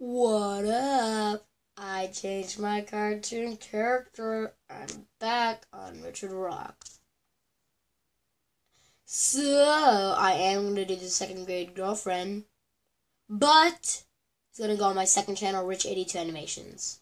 What up? I changed my cartoon character. I'm back on Richard Rock. So, I am going to do the second grade girlfriend, but it's going to go on my second channel, Rich82 Animations.